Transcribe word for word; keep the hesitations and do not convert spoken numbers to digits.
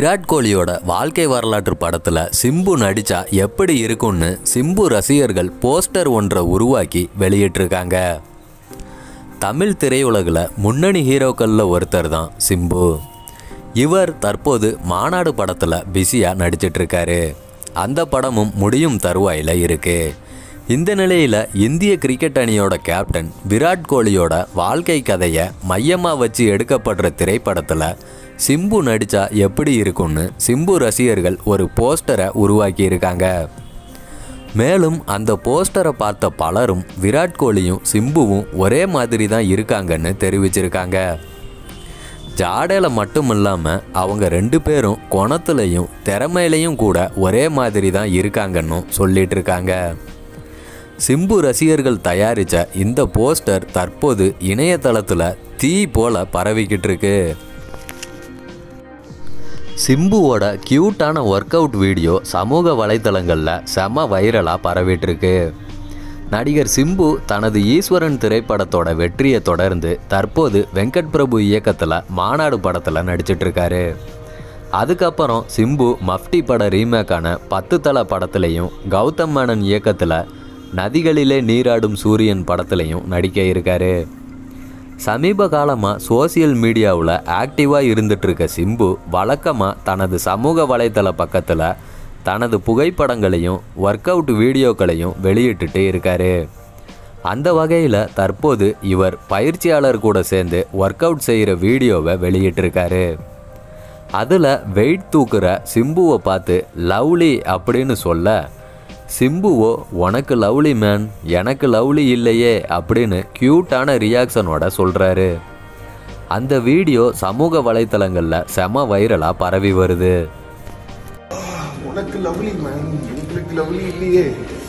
விராட் கோலியோட வாழ்க்கை வரலாற்று படத்தில் சிம்பு நடித்தா எப்படி இருக்கும்னு சிம்பு ரசிகர்கள் போஸ்டர் ஒன்றை உருவாக்கி வெளியிட்டிருக்காங்க. தமிழ் திரையுலகில் முன்னணி ஹீரோக்களில் ஒருத்தர் தான் சிம்பு. இவர் தற்போது மாநாடு படத்தில் பிஸியாக நடிச்சிட்ருக்காரு. அந்த படமும் முடியும் தருவாயில் இருக்குது. இந்த நிலையில் இந்திய கிரிக்கெட் அணியோட கேப்டன் விராட் கோலியோட வாழ்க்கை கதையை மையமாக வச்சு எடுக்கப்படுற திரைப்படத்தில் சிம்பு நடித்தா எப்படி இருக்கும்னு சிம்பு ரசிகர்கள் ஒரு போஸ்டரை உருவாக்கி இருக்காங்க. மேலும் அந்த போஸ்டரை பார்த்த பலரும் விராட் கோலியும் சிம்புவும் ஒரே மாதிரி தான் இருக்காங்கன்னு தெரிவிச்சிருக்காங்க. ஜாடையில் மட்டும் இல்லாமல் அவங்க ரெண்டு பேரும் குணத்துலையும் திறமையிலையும் கூட ஒரே மாதிரி தான் இருக்காங்கன்னு சொல்லிட்டு இருக்காங்க. சிம்பு ரசிகர்கள் தயாரித்த இந்த போஸ்டர் தற்போது இணையதளத்தில் தீ போல பரவிக்கிட்டு இருக்கு. சிம்புவோட கியூட்டான ஒர்க் அவுட் வீடியோ சமூக வலைத்தளங்களில் செம வைரலாக பரவிட்டுருக்கு. நடிகர் சிம்பு தனது ஈஸ்வரன் திரைப்படத்தோட வெற்றியை தொடர்ந்து தற்போது வெங்கட் பிரபு இயக்கத்தில் மாநாடு படத்தில் நடிச்சிட்ருக்காரு. அதுக்கப்புறம் சிம்பு மஃப்டி பட ரீமேக்கான பத்து தல படத்துலையும் கௌதம் மேனன் இயக்கத்தில் நதிகளிலே நீராடும் சூரியன் படத்துலையும் நடிக்க இருக்காரு. சமீப காலமாக சோசியல் மீடியாவில் ஆக்டிவாக இருந்துகிட்ருக்க சிம்பு வழக்கமாக தனது சமூக வலைத்தள பக்கத்தில் தனது புகைப்படங்களையும் ஒர்க் அவுட் வீடியோக்களையும் வெளியிட்டுட்டு இருக்காரு. அந்த வகையில் தற்போது இவர் பயிற்சியாளர் கூட சேர்ந்து ஒர்க் அவுட் செய்கிற வீடியோவை வெளியிட்டிருக்காரு. அதில் வெயிட் தூக்குற சிம்புவை பார்த்து லவ்லி அப்படின்னு சொல்ல, சிம்புவோ உனக்கு லவ்லி மேன், எனக்கு லவ்லி இல்லையே அப்படின்னு க்யூட்டான ரியாக்ஷனோட சொல்கிறாரு. அந்த வீடியோ சமூக வலைத்தளங்களில் செம வைரலாக பரவி வருது. உனக்கு லவ்லி மேன், உங்களுக்கு லவ்லி இல்லையே.